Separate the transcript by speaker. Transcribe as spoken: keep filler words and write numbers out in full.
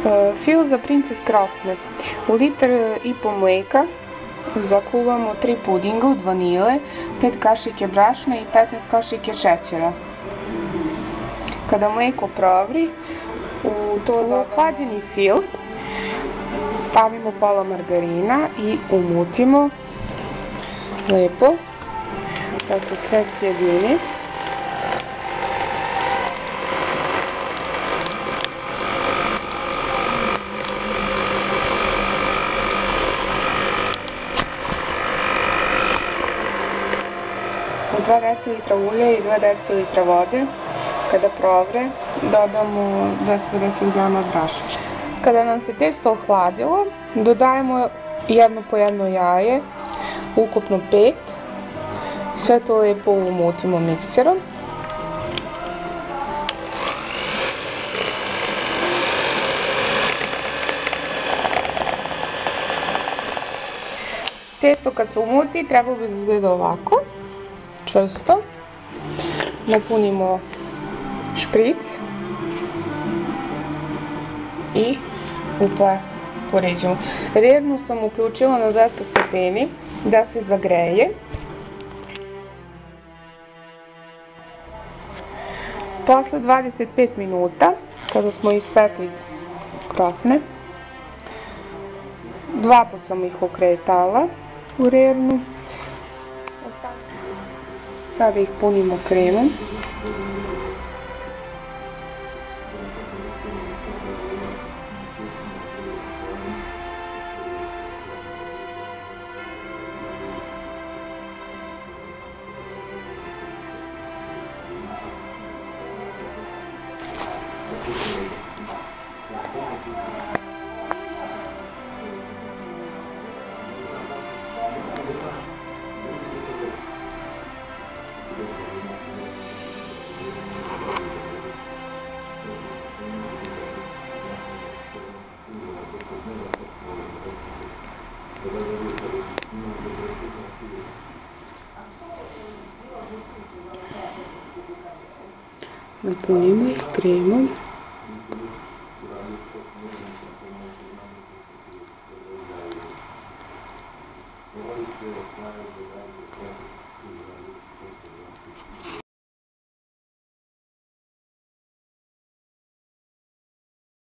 Speaker 1: Fil za princes krofne. U litar i po mlijeka zakuvamo tri pudinga od vanile, pet kašike brašna i petnaest kašike šećera. Kada mlijeko provri, u to u hlađeni fil stavimo pola margarina i umutimo lepo da se sve sjedini. dva decilitra ulja i dva decilitra vode. Kada provre, dodamo dvesta pedeset grama brašna. Kada nam se testo ohladilo, dodajemo jedno po jedno jaje, ukupno pet. Sve to lepo umutimo mikserom. Testo kad se umuti treba bi da izgleda ovako, čvrsto. Napunimo špric i u pleh poređamo. Rernu sam uključila na dvesta stepeni da se zagreje. Posle dvadeset pet minuta, kada smo ispekli krofne, dva put sam ih okretala u rernu. Sada ih punimo kremom. Napunimo ih kremom.